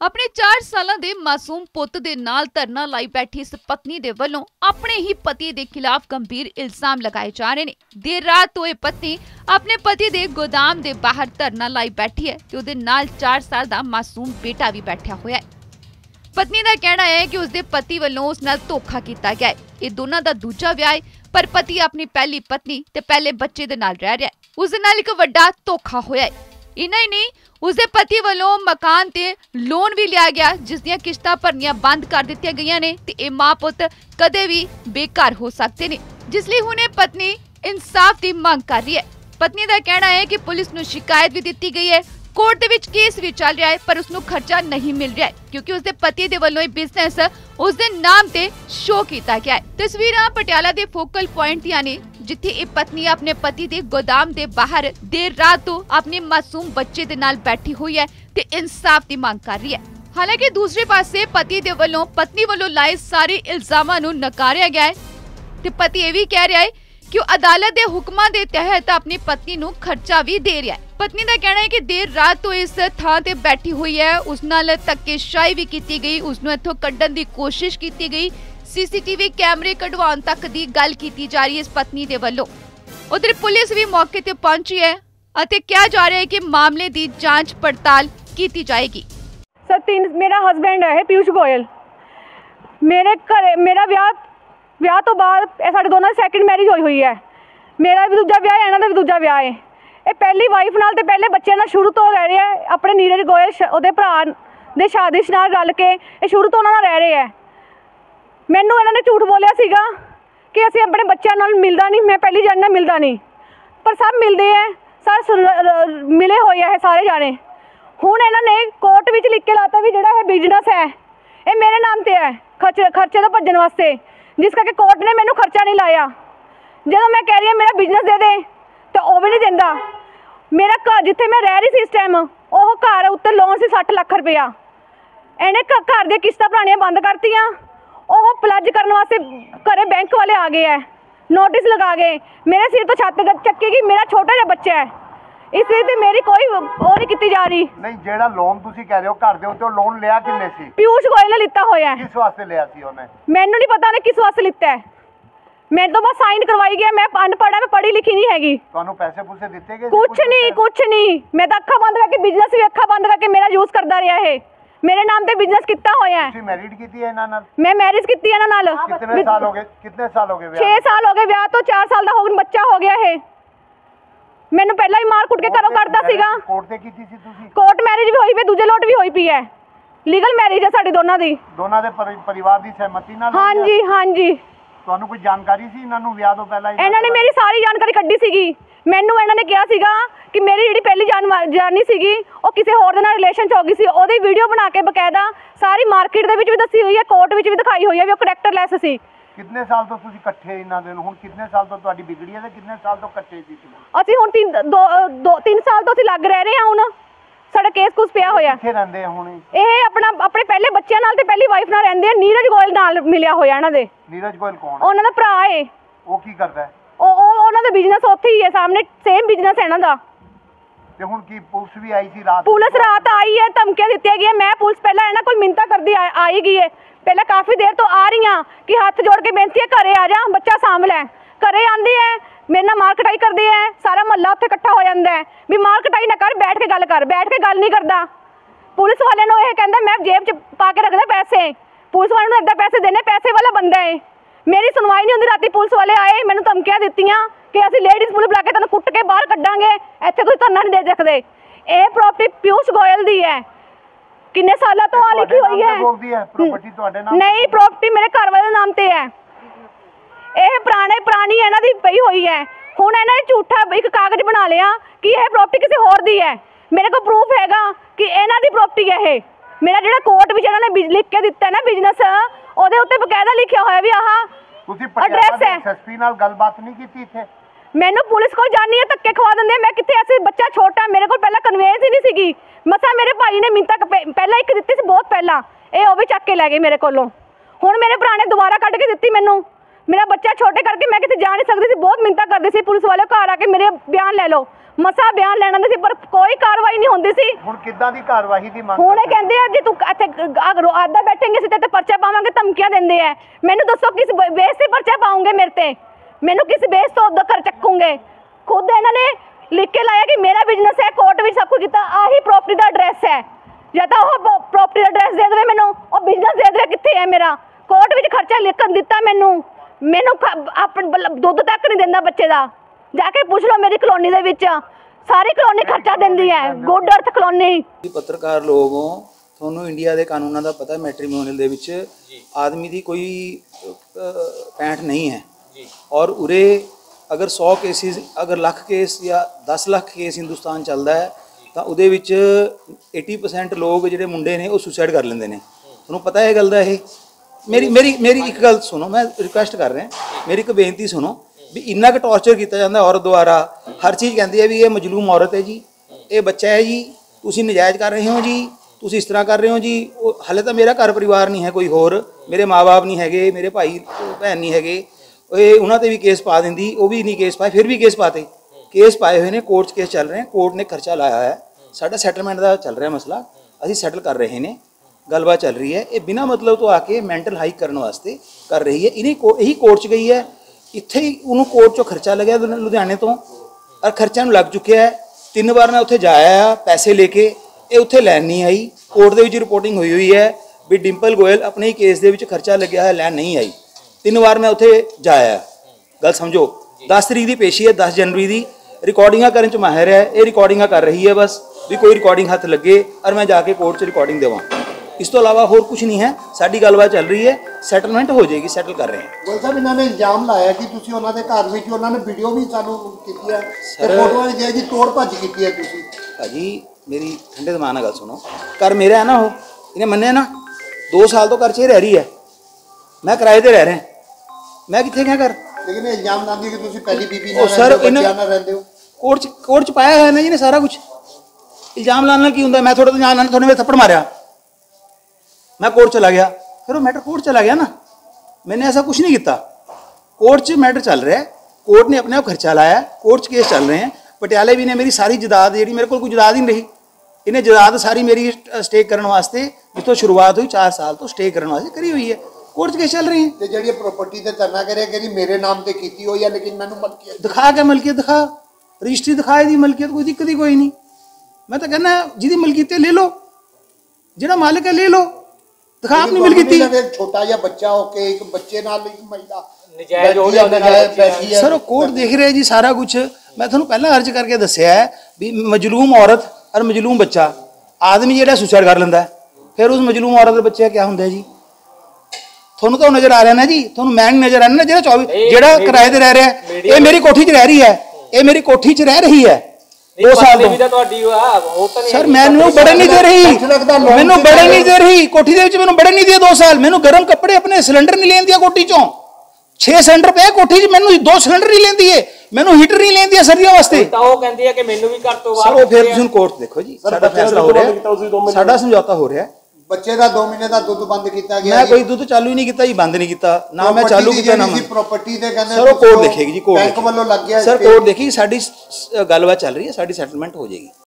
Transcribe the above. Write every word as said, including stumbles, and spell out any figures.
अपने चार साल के मासूम पुत दे नाल धरना लाई बैठी इस पत्नी दे वल्लों अपने ही पति दे खिलाफ गंभीर इल्जाम लगाए जा रहे हैं। देर रात तो यह पत्नी अपने पति दे गोदाम दे बाहर धरना लाई बैठी है ते उहदे नाल चार साल दा मासूम बेटा भी बैठा होया है। पत्नी का कहना है कि उसके पति वल्लों उस नाल धोखा किया गया है। ये दोनों का दूजा विआह है, पर पति अपनी पहली पत्नी ते पहले बच्चे दे नाल रह रहा है। उसदे नाल एक वड्डा धोखा होया है। इन्ना ही नहीं, उसके पति वालों मकान ते लोन भी लिया गया जिस दियां किश्तां भरनियां बंद कर दित्तियां गईयां ने ते इह मां पुत कदे भी बेघर हो सकते ने, जिसलिए हुणे पत्नी इंसाफ की मांग कर रही है। पत्नी का कहना है कि पुलिस नूं शिकायत भी दी गई है, कोर्ट दे विच केस भी चल रहा है, पर उसनूं खर्चा नहीं मिल रहा है क्योंकि उसके पति दे वल्लों बिजनेस उसके नाम ते शो किया गया है। तस्वीरां पटियाला दे फोकल पॉइंट दियां ने जिथे एक पत्नी अपने पति दे गोदाम दे बाहर देर रात तो अपने मासूम बच्चे दे नाल बैठी हुई है ते इंसाफ की मांग कर रही है। हालांकि दूसरे पासे पति दे वल्लों पत्नी वल्लों लाए सारे इल्जामां नूं नकारिया गया है ते पति ये भी कह रहा है कि अदालत के हुक्मां दे तहत अपनी पत्नी नूं खर्चा भी दे रहा है। पत्नी का कहना है कि देर रात तो इस थां ते बैठी हुई है, उस नाल धक्केशाही भी की गई, उसनूं इत्थों कड्ढण दी कोशिश की गई, सीसीटीवी कैमरे कढवाउण तक दी गल की जा रही है इस पत्नी दे वल्लों। उधर पुलिस भी मौके ते पहुंची है अते कहा जा रहा है कि मामले की जांच पड़ताल की जाएगी। सर तीन मेरा हस्बैंड है पीयूष गोयल। मेरे घर मेरा ब्याह ਵਿਆਹ ਤੋਂ ਬਾਅਦ ਇਹ ਸਾਡੇ ਦੋਨਾਂ ਦੀ ਸੈਕਿੰਡ ਮੈਰਿਜ ਹੋਈ ਹੋਈ ਹੈ। ਮੇਰਾ ਵੀ ਦੂਜਾ ਵਿਆਹ ਹੈ, ਇਹਨਾਂ ਦਾ ਵੀ ਦੂਜਾ ਵਿਆਹ ਹੈ। ਇਹ ਪਹਿਲੀ ਵਾਈਫ ਨਾਲ ਤੇ ਪਹਿਲੇ ਬੱਚਿਆਂ ਨਾਲ ਸ਼ੁਰੂ ਤੋਂ ਰਹਿ ਰਿਹਾ ਹੈ। ਆਪਣੇ ਨੀਰਜ ਗੋਇਲ ਉਹਦੇ ਭਰਾ ਦੇ ਸਾਜ਼ਿਸ਼ ਨਾਲ ਰਲ ਕੇ ਇਹ ਸ਼ੁਰੂ ਤੋਂ ਉਹਨਾਂ ਨਾਲ ਰਹਿ ਰਹੇ ਹੈ। ਮੈਨੂੰ ਇਹਨਾਂ ਨੇ ਝੂਠ ਬੋਲਿਆ ਸੀਗਾ ਕਿ ਅਸੀਂ ਆਪਣੇ ਬੱਚਿਆਂ ਨਾਲ ਮਿਲਦਾ ਨਹੀਂ, ਮੈਂ ਪਹਿਲੀ ਜਾਨ ਨਾਲ ਮਿਲਦਾ ਨਹੀਂ, ਪਰ ਸਭ ਮਿਲਦੇ ਹੈ, ਸਰ ਮਿਲੇ ਹੋਏ ਹੈ ਸਾਰੇ ਜਾਣੇ। ਹੁਣ ਇਹਨਾਂ ਨੇ ਕੋਰਟ ਵਿੱਚ ਲਿਖ ਕੇ ਲਾਤਾ ਵੀ ਜਿਹੜਾ ਇਹ ਬਿਜ਼ਨਸ ਹੈ ਇਹ ਮੇਰੇ ਨਾਮ ਤੇ ਹੈ ਖਰਚੇ ਖਰਚੇ ਤੋਂ ਭੱਜਣ ਵਾਸਤੇ, जिस करके कोर्ट ने मैनू खर्चा नहीं लाया। जो मैं कह रही हूँ मेरा बिजनेस दे दे तो वह भी नहीं देंदा। मेरा घर जिथे मैं रह रही थी इस टाइम वह घर उत्ते लोन से सठ लाख रुपया इन्हें घर दी किस्तां भरानियां बंद करतियां। वह प्लज करने वास्ते घरे बैंक वाले आ गए है, नोटिस लगा गए, मेरे सिर तो छत चक्की गई। मेरा छोटा जिहा बच्चा है, इसलिए ते मेरी कोई वो नहीं की जा रही। नहीं जेड़ा लोन तुसी कह रहे हो घर दे उत्ते लोन लिया किन्ने सी? पीयूष गोयल ने लिता होया है। किस वास्ते लिया सी ओने? मैनू नहीं पता उन्हें किस वास्ते लिता है, मेरे तो बस साइन करवाई गया। मैं अनपढ़ है, मैं पढ़ी लिखी नहीं हैगी। तुहानू पैसे पूसे दिते गए? कुछ नहीं कुछ नहीं, मैं तो अखा बंद करके बिजनेस भी अखा बंद करके मेरा यूज करता रहा है। मेरे नाम पे बिजनेस कितना होया है। तुसी मैरिड कीती है इना नाल? मैं मैरिज कीती है इना नाल। कितने साल हो गए? कितने साल हो गए ब्याह? छह साल हो गए ब्याह तो, चार साल दा हो गया बच्चा हो गया है। मैनू पहला ही मार कुट के घरों करता सीगा। कोर्ट ते कीती सी तुसी? कोर्ट मैरिज भी होई पई, दूजे लोट भी होई पई है। लीगल मैरिज है साडी दोनों दी। दोनों दे परिवार दी सहमति नाल? हां जी हां जी। ਤੁਹਾਨੂੰ ਕੋਈ ਜਾਣਕਾਰੀ ਸੀ ਇਹਨਾਂ ਨੂੰ ਵਿਆਹ ਤੋਂ ਪਹਿਲਾਂ? ਇਹਨਾਂ ਨੇ ਮੇਰੀ ਸਾਰੀ ਜਾਣਕਾਰੀ ਕੱਢੀ ਸੀਗੀ। ਮੈਨੂੰ ਇਹਨਾਂ ਨੇ ਕਿਹਾ ਸੀਗਾ ਕਿ ਮੇਰੀ ਜਿਹੜੀ ਪਹਿਲੀ ਜਾਨ ਜਾਨੀ ਸੀਗੀ ਉਹ ਕਿਸੇ ਹੋਰ ਦੇ ਨਾਲ ਰਿਲੇਸ਼ਨ ਚ ਹੋ ਗਈ ਸੀ। ਉਹਦੀ ਵੀਡੀਓ ਬਣਾ ਕੇ ਬਕਾਇਦਾ ਸਾਰੀ ਮਾਰਕੀਟ ਦੇ ਵਿੱਚ ਵੀ ਦੱਸੀ ਹੋਈ ਹੈ, ਕੋਰਟ ਵਿੱਚ ਵੀ ਦਿਖਾਈ ਹੋਈ ਹੈ ਵੀ ਉਹ ਕਰੈਕਟਰਲੈਸ ਸੀ। ਕਿੰਨੇ ਸਾਲ ਤੋਂ ਤੁਸੀਂ ਇਕੱਠੇ ਇਹਨਾਂ ਦੇ? ਹੁਣ ਕਿੰਨੇ ਸਾਲ ਤੋਂ ਤੁਹਾਡੀ ਵਿਗੜੀ ਹੈ ਤੇ ਕਿੰਨੇ ਸਾਲ ਤੋਂ ਇਕੱਠੇ ਸੀ? ਅਸੀਂ ਹੁਣ ਤਿੰਨ ਦੋ ਤਿੰਨ ਸਾਲ ਤੋਂ ਅਸੀਂ ਲੱਗ ਰਹਿ ਰਹੇ ਹਾਂ। ਹੁਣ ਸਾਡਾ ਕੇਸ ਕੁਸ ਪਿਆ ਹੋਇਆ। ਕਿੱਥੇ ਰਹਿੰਦੇ ਆ ਹੁਣ ਇਹ? ਆਪਣਾ ਆਪਣੇ ਪਹਿਲੇ ਬੱਚਿਆਂ ਨਾਲ ਤੇ ਪਹਿਲੀ ਵਾਈਫ ਨਾਲ ਰਹਿੰਦੇ ਆ। ਨੀਰਜ ਗੋਇਲ ਨਾਲ ਮਿਲਿਆ ਹੋਇਆ ਇਹਨਾਂ ਦੇ। ਨੀਰਜ ਗੋਇਲ ਕੌਣ? ਉਹਨਾਂ ਦਾ ਭਰਾ ਹੈ। ਉਹ ਕੀ ਕਰਦਾ ਹੈ? ਉਹ ਉਹਨਾਂ ਦਾ ਬਿਜ਼ਨਸ ਉੱਥੇ ਹੀ ਹੈ ਸਾਹਮਣੇ, ਸੇਮ ਬਿਜ਼ਨਸ ਹੈ ਇਹਨਾਂ ਦਾ। ਤੇ ਹੁਣ ਕੀ ਪੁਲਿਸ ਵੀ ਆਈ ਸੀ ਰਾਤ? ਪੁਲਿਸ ਰਾਤ ਆਈ ਹੈ, ਧਮਕੀਆਂ ਦਿੱਤੀਆਂ ਗਈਆਂ। ਮੈਂ ਪੁਲਿਸ ਪਹਿਲਾਂ ਇਹਨਾਂ ਕੋਲ ਮਿੰਤਾ ਕਰਦੀ ਆਈ ਗਈ ਹੈ, ਪਹਿਲਾਂ ਕਾਫੀ ਦੇਰ ਤੋਂ ਆ ਰਹੀ ਹਾਂ ਕਿ ਹੱਥ जोड़ के बेनती है घरे आ जा, बच्चा सामभ लै। घरे आंदी है, मेरे नाल मार कटाई करदी है, सारा महल्ला उत्थे इकट्ठा हो जाता है भी मार कटाई ना कर, बैठ के गल कर। बैठ के गल नहीं करता। पुलिस वाले नूं यह कहंदा मैं जेब च पा के रखदा पैसे। पुलिस वाले नूं इदां पैसे देने, पैसे वाला बंदा है। मेरी सुनवाई नहीं होंदी। राती पुलिस वाले आए, मैनूं धमकियां दित्तियां कि असीं लेडीज़ पुलिस बुला के तैनूं कुट के बाहर कड्डांगे, इत्थे तुसीं धरना नहीं दे सकदे। यह प्रॉपर्टी पीयूष गोयल दी है। किन्ने सालों तो आ लिखी हुई है। प्रॉपर्टी तुहाडे नाम नहीं, प्रॉपर्टी मेरे घर वाले नाम ते है। यह पुराने पुरानी इन्हां दी पई हुई है। हुण इन्हां ने झूठा एक कागज बना लिया कि यह प्रॉपर्टी किसी होर दी है। मेरे को प्रूफ हैगा कि इन्हां दी प्रॉपर्टी है। यह मेरा जिहड़ा कोर्ट विच इन्हां ने लिख के दित्ता ना बिजनेस, ਉਹਦੇ ਉੱਤੇ ਬਕਾਇਦਾ ਲਿਖਿਆ ਹੋਇਆ ਵੀ ਆਹ ਤੁਸੀਂ ਐਡਰੈਸ ਹੈ। ਐਸਐਸਪੀ ਨਾਲ ਗੱਲਬਾਤ ਨਹੀਂ ਕੀਤੀ ਇੱਥੇ? ਮੈਨੂੰ ਪੁਲਿਸ ਕੋਲ ਜਾਣੀ ਹੈ, ਧੱਕੇ ਖਵਾ ਦਿੰਦੇ। ਮੈਂ ਕਿੱਥੇ? ਐਸੇ ਬੱਚਾ ਛੋਟਾ, ਮੇਰੇ ਕੋਲ ਪਹਿਲਾਂ ਕਨਵੇਂਸ ਹੀ ਨਹੀਂ ਸੀਗੀ। ਮਸਾ ਮੇਰੇ ਭਾਈ ਨੇ ਮਿੰਤਾ ਪਹਿਲਾਂ ਇੱਕ ਦਿੱਤੀ ਸੀ, ਬਹੁਤ ਪਹਿਲਾਂ। ਇਹ ਉਹ ਵੀ ਚੱਕ ਕੇ ਲੈ ਗਏ ਮੇਰੇ ਕੋਲੋਂ। ਹੁਣ ਮੇਰੇ ਭਰਾ ਨੇ ਦੁਬਾਰਾ ਕੱਢ ਕੇ ਦਿੱਤੀ ਮੈਨੂੰ। ਮੇਰਾ ਬੱਚਾ ਛੋਟੇ ਕਰਕੇ ਮੈਂ ਕਿਤੇ ਜਾ ਨਹੀਂ ਸਕਦੀ ਸੀ। ਬਹੁਤ ਮਿੰਤਾ ਕਰਦੇ ਸੀ ਪੁਲਿਸ ਵਾਲੇ, ਘਰ ਆ ਕੇ ਮੇਰੇ ਬਿਆਨ ਲੈ ਲਓ। ਮਸਾ ਬਿਆਨ ਲੈਣ ਆਉਂਦੇ ਸੀ ਪਰ ਕੋਈ ਕਾਰਵਾਈ ਨਹੀਂ ਹੁੰਦੀ ਸੀ। ਹੁਣ ਕਿੱਦਾਂ ਦੀ ਕਾਰਵਾਈ ਦੀ ਮੰਗ ਹੁਣ ਇਹ ਕਹਿੰਦੇ ਆ ਜੀ ਤੂੰ ਇੱਥੇ ਆਦਾ ਬੈਠेंगे ਸੀ ਤੇ ਪਰਚਾ ਪਾਵਾਂਗੇ, ਧਮਕੀਆਂ ਦਿੰਦੇ ਆ। ਮੈਨੂੰ ਦੱਸੋ ਕਿਸ ਬੇਸ ਤੇ ਪਰਚਾ ਪਾਉਂਗੇ ਮੇਰੇ ਤੇ? ਮੈਨੂੰ ਕਿਸ ਬੇਸ ਤੋਂ ਉਦੋਂ ਕਰ ਚੱਕੂਗੇ? ਖੁਦ ਇਹਨਾਂ ਨੇ ਲਿਖ ਕੇ ਲਾਇਆ ਕਿ ਮੇਰਾ ਬਿਜ਼ਨਸ ਹੈ, ਕੋਰਟ ਵਿੱਚ ਸਭ ਕੁਝ ਕੀਤਾ, ਆਹੀ ਪ੍ਰੋਪਰਟੀ ਦਾ ਐਡਰੈਸ ਹੈ। ਜਾਂ ਤਾਂ ਉਹ ਪ੍ਰੋਪਰਟੀ ਦਾ ਐਡਰੈਸ ਦੇ ਦੇਵੇ ਮੈਨੂੰ, ਉਹ ਬਿਜ਼ਨਸ ਦੇ ਦੇਵੇ ਕਿੱਥੇ ਹੈ ਮੇਰਾ। ਕੋਰਟ ਵਿੱਚ ਖਰਚਾ ਲਿਖਣ ਦਿੱਤਾ ਮੈਨੂੰ, ਮੈਨੂੰ ਆਪਣਾ ਦੁੱਧ ਤੱਕ ਨਹੀਂ ਦਿੰਦਾ ਬੱਚੇ ਦਾ। ਜਾ ਕੇ ਪੁੱਛ ਲਓ ਮੇਰੀ ਕਲੋਨੀ ਦੇ ਵਿੱਚ, ਸਾਰੀ ਕਲੋਨੀ ਖਰਚਾ ਦਿੰਦੀ ਹੈ, ਗੁੱਡ ਅਰਥ ਕਲੋਨੀ। ਪੱਤਰਕਾਰ ਲੋਕ ਹੋ, ਤੁਹਾਨੂੰ ਇੰਡੀਆ ਦੇ ਕਾਨੂੰਨਾਂ ਦਾ ਪਤਾ। ਮੈਟਰੀਮੋਨੀਅਲ ਦੇ ਵਿੱਚ ਆਦਮੀ ਦੀ ਕੋਈ ਪੈਂਠ ਨਹੀਂ ਹੈ ਔਰ ਉਰੇ ਅਗਰ ਸੌ ਕੇਸਿਸ ਅਗਰ ਲੱਖ ਕੇਸ ਜਾਂ ਦਸ ਲੱਖ ਕੇਸ ਹਿੰਦੁਸਤਾਨ ਚੱਲਦਾ ਹੈ ਤਾਂ ਉਹਦੇ ਵਿੱਚ अस्सी परसेंट ਲੋਕ ਜਿਹੜੇ ਮੁੰਡੇ ਨੇ ਉਹ ਸੁਸਾਈਡ ਕਰ ਲੈਂਦੇ ਨੇ। ਤੁਹਾਨੂੰ ਪਤਾ ਹੈ ਗੱਲ ਦਾ। ਇਹ ਮੇਰੀ ਮੇਰੀ ਮੇਰੀ ਇੱਕ ਗੱਲ ਸੁਣੋ, ਮੈਂ ਰਿਕੁਐਸਟ ਕਰ ਰਿਹਾ, ਮੇਰੀ ਇੱਕ ਬੇਨਤੀ ਸੁਣੋ ਵੀ ਇੰਨਾ ਕੁ ਟੌਰਚਰ ਕੀਤਾ ਜਾਂਦਾ ਔਰਤ ਦੁਆਰਾ। ਹਰ ਚੀਜ਼ ਕਹਿੰਦੀ ਹੈ ਵੀ ਇਹ ਮਜਲੂਮ ਔਰਤ ਹੈ ਜੀ, ਇਹ ਬੱਚਾ ਹੈ ਜੀ, ਤੁਸੀਂ ਨਜਾਇਜ਼ ਕਰ ਰਹੇ ਹੋ ਜੀ, ਤੁਸੀਂ ਇਸ ਤਰ੍ਹਾਂ ਕਰ ਰਹੇ ਹੋ ਜੀ। ਉਹ ਹਾਲੇ ਤਾਂ ਮੇਰਾ ਘਰ ਪਰਿਵਾਰ ਨਹੀਂ ਹੈ ਕੋਈ ਹੋਰ, ਮੇਰੇ ਮਾਂ-ਬਾਪ ਨਹੀਂ ਹੈਗੇ, ਮੇਰੇ ਭਾਈ ਭੈਣ ਨਹੀਂ ਹੈਗੇ। ਇਹ ਉਹਨਾਂ ਤੇ ਵੀ ਕੇਸ ਪਾ ਦਿੰਦੀ, ਉਹ ਵੀ ਨਹੀਂ ਕੇਸ ਪਾਏ, ਫਿਰ ਵੀ ਕੇਸ ਪਾਤੇ। ਕੇਸ ਪਾਏ ਹੋਏ ਨੇ, ਕੋਰਟ 'ਚ ਕੇਸ ਚੱਲ ਰਹੇ, ਕੋਰਟ ਨੇ ਖਰਚਾ ਲਾਇਆ ਹੈ। ਸਾਡਾ ਸੈਟਲਮੈਂਟ ਦਾ ਚੱਲ ਰਿਹਾ ਮਸਲਾ, ਅਸੀਂ ਸੈਟਲ ਕਰ ਰਹੇ ਨੇ, ਗੱਲਬਾਤ ਚੱਲ ਰਹੀ ਹੈ। ਇਹ ਬਿਨਾਂ ਮਤਲਬ ਤੋਂ ਆ ਕੇ ਮੈਂਟਲ ਹਾਈਕ ਕਰਨ ਵਾਸਤੇ ਕਰ ਰਹੀ ਹੈ। ਇਹਨੇ ਇਹੀ ਕੋਰਟ 'ਚ ਗਈ ਹੈ, ਇੱਥੇ ਹੀ ਉਹਨੂੰ ਕੋਰਟ 'ਚੋਂ ਖਰਚਾ ਲੱਗਿਆ ਲੁਧਿਆਣੇ ਤੋਂ, ਔਰ ਖਰਚਾ ਨੂੰ ਲੱਗ ਚੁੱਕਿਆ ਹੈ। ਤਿੰਨ ਵਾਰ ਮੈਂ ਉੱਥੇ ਜਾਇਆ ਪੈਸੇ ਲੈ ਕੇ, ਇਹ ਉੱਥੇ ਲੈਣ ਨਹੀਂ ਆਈ। ਕੋਰਟ ਦੇ ਵਿੱਚ ਰਿਪੋਰਟਿੰਗ ਹੋਈ ਹੋਈ ਹੈ ਵੀ ਡਿੰਪਲ ਗੋਇਲ ਆਪਣੇ ਹੀ ਕੇਸ ਦੇ ਵਿੱਚ ਖਰਚਾ ਲੱਗਿਆ ਹੈ, ਲੈਣ ਨਹੀਂ ਆਈ। ਤਿੰਨ ਵਾਰ ਮੈਂ ਉੱਥੇ ਜਾਇਆ, ਗੱਲ ਸਮਝੋ। ਦਸ ਤਰੀਕ ਦੀ ਪੇਸ਼ੀ ਹੈ, ਦਸ ਜਨਵਰੀ ਦੀ। ਰਿਕਾਰਡਿੰਗਾਂ ਕਰਨ 'ਚ ਮਾਹਿਰ ਹੈ, ਇਹ ਰਿਕਾਰਡਿੰਗਾਂ ਕਰ ਰਹੀ ਹੈ ਬਸ ਵੀ ਕੋਈ ਰਿਕਾਰਡਿੰਗ ਹੱਥ ਲੱਗੇ ਔਰ ਮੈਂ ਜਾ ਕੇ ਕੋਰਟ 'ਚ ਰਿਕਾਰਡਿੰਗ ਦੇਵਾਂ। ਇਸ ਤੋਂ ਇਲਾਵਾ ਹੋਰ ਕੁਝ ਨਹੀਂ ਹੈ। ਸਾਡੀ ਗੱਲਬਾਤ ਚੱਲ ਰਹੀ ਹੈ, ਸੈਟਲਮੈਂਟ ਹੋ ਜਾਏਗੀ, ਸੈਟਲ ਕਰ ਰਹੇ ਹਾਂ। ਗੋਇਲ ਸਾਹਿਬ, ਇਹਨਾਂ ਨੇ ਇਲਜ਼ਾਮ ਲਾਇਆ ਕਿ ਤੁਸੀਂ ਉਹਨਾਂ ਦੇ ਘਰ ਵਿੱਚ, ਉਹਨਾਂ ਨੇ ਵੀਡੀਓ ਵੀ ਸਾਨੂੰ ਕੀਤੀ ਹੈ ਤੇ ਫੋਟੋਆਂ ਵੀ ਜੀ ਤੋੜ ਭੱਜ ਕੀਤੀ ਹੈ ਤੁਸੀਂ। ਭਾਜੀ ਮੇਰੀ ਠੰਡੇ ਦਿਮਾਗ ਨਾਲ ਗੱਲ ਸੁਣੋ, ਘਰ ਮੇਰਾ ਹੈ ਨਾ, ਉਹ ਇਹਨੇ ਮੰਨਿਆ ਨਾ, ਦੋ ਸਾਲ ਤੋਂ ਘਰ 'ਚ ਰਹਿ ਰਹੀ ਹੈ, ਮੈਂ ਕਿਰਾਏ ਤੇ ਰਹਿ ਰਿਹਾ, ਮੈਂ ਕਿੱਥੇ ਗਿਆ ਘਰ। ਲੇਕਿਨ ਇਲਜ਼ਾਮ ਲਾਉਂਦੀ ਕਿ ਤੁਸੀਂ ਪਹਿਲੀ ਬੀਬੀ ਉਹ ਸਰ ਨਾਲ ਰਹਿੰਦੇ ਹੋ। ਕੋਰਟ 'ਚ ਕੋਰਟ 'ਚ ਪਾਇਆ ਹੋਇਆ ਨਾ ਜੀ ਨੇ ਸਾਰਾ ਕੁਝ। ਇਲਜ਼ਾਮ ਲਾਉਣ ਨਾਲ ਕੀ ਹੁੰਦਾ? ਮੈਂ ਤੁਹਾਡੇ ਤੋਂ ਜਾਣ ਨਾਲ ਤੁਹਾਡੇ ਮੇਰੇ ਥੱਪੜ ਮਾਰਿਆ, मैं कोर्ट चला गया, फिर वो मैटर कोर्ट चला गया ना, मैंने ऐसा कुछ नहीं किया। कोर्ट च मैटर चल रहा है, कोर्ट ने अपने आप खर्चा लाया, कोर्ट च केस चल रहे हैं। पटियाले भी ने मेरी सारी जदाद जी मेरे को कोई जदाद ही नहीं रही, इन्हें जदाद सारी मेरी स्टे करने वास्ते जितों शुरुआत हुई चार साल तो स्टे करने वास्ते करी हुई है। कोर्ट च केस चल रहे हैं। ਤੇ ਜਿਹੜੀ ਪ੍ਰਾਪਰਟੀ ਤੇ ਧਰਨਾ ਕਰਿਆ ਕਿ ਮੇਰੇ ਨਾਮ ਤੇ ਕੀਤੀ ਹੋਈ ਹੈ ਲੇਕਿਨ ਮੈਨੂੰ ਮਲਕੀਅਤ दिखा के मलकियत दिखा, रजिस्ट्री दिखा दी मलकियत, कोई दिक्कत ही कोई नहीं। मैं तो कहना जिहदी मलकियत ले लो, जिहड़ा मालिक है ले लो, ਦਿਖਾ ਆਪਣੀ ਮਿਲਕੀਤੀ। ਛੋਟਾ ਜਿਹਾ ਬੱਚਾ ਹੋ ਕੇ ਇੱਕ ਬੱਚੇ ਨਾਲ ਇੱਕ ਮਹਿਲਾ ਨਜਾਇਜ਼ ਹੋ ਗਿਆ ਸਰ, ਉਹ ਕੋਰਟ ਦੇਖ ਰਿਹਾ ਜੀ ਸਾਰਾ ਕੁਝ। ਮੈਂ ਤੁਹਾਨੂੰ ਪਹਿਲਾਂ ਅਰਜ਼ ਕਰਕੇ ਦੱਸਿਆ ਹੈ ਵੀ ਮਜਲੂਮ ਔਰਤ ਔਰ ਮਜਲੂਮ ਬੱਚਾ, ਆਦਮੀ ਜਿਹੜਾ ਸੁਸਾਈਡ ਕਰ ਲੈਂਦਾ ਫਿਰ ਉਸ ਮਜਲੂਮ ਔਰਤ ਦੇ ਬੱਚੇ ਦਾ ਕੀ ਹੁੰਦਾ ਜੀ? ਤੁਹਾਨੂੰ ਤਾਂ ਨਜ਼ਰ ਆ ਰਿਹਾ ਨਾ ਜੀ, ਤੁਹਾਨੂੰ ਮੈਂ ਨਹੀਂ ਨਜ਼ਰ ਆ ਰਿਹਾ ਨਾ। ਜਿਹੜਾ ਚੌਵੀ ਜਿਹੜਾ ਕਿਰਾਏ ਤੇ ਰਹਿ ਰਿਹਾ, ਇਹ ਮੇਰੀ ਕੋਠੀ 'ਚ ਰਹਿ ਰਹੀ ਹੈ, ਇਹ ਮੇਰੀ ਕੋਠੀ 'ਚ ਰਹਿ ਰਹੀ ਹੈ दो साल सर मैनू बड़े नहीं दे रही, मैनू बड़े नहीं दे रही कोठी दे विच, मैनू बड़े नहीं दिए दो साल। मैनू गर्म कपड़े अपने सिलेंडर नहीं लेन दिया कोठी चों, छे सिलेंडर पे कोठी च, मैनू दो सिलेंडर नहीं लेंदी है, मैनू हीटर नहीं लेंदी है सर्दियों वास्ते। तो वो कहंदी है कि मैनू भी घर तो सर वो फिर तुसीं कोर्ट देखो जी, साडा फैसला हो रहा है, साडा समझौता हो रहा है। ਬੱਚੇ ਦਾ ਦੋ ਮਹੀਨੇ ਦਾ ਦੁੱਧ ਬੰਦ ਕੀਤਾ ਗਿਆ। ਮੈਂ ਕੋਈ ਦੁੱਧ ਚਾਲੂ ਹੀ ਨਹੀਂ ਕੀਤਾ ਜੀ, ਬੰਦ ਨਹੀਂ ਕੀਤਾ ਨਾ ਮੈਂ ਚਾਲੂ ਕੀਤਾ ਨਾ ਮੈਂ। ਪ੍ਰਾਪਰਟੀ ਤੇ ਕਹਿੰਦੇ ਸਰ ਉਹ ਕੋਰਟ ਦੇਖੇਗੀ ਜੀ, ਕੋਰਟ ਬੈਂਕ ਵੱਲੋਂ ਲੱਗ ਗਿਆ। ਸਰ ਕੋਰਟ ਦੇਖੀ, ਸਾਡੀ ਗੱਲਬਾਤ ਚੱਲ ਰਹੀ ਹੈ, ਸਾਡੀ ਸੈਟਲਮੈਂਟ ਹੋ ਜਾਏਗੀ।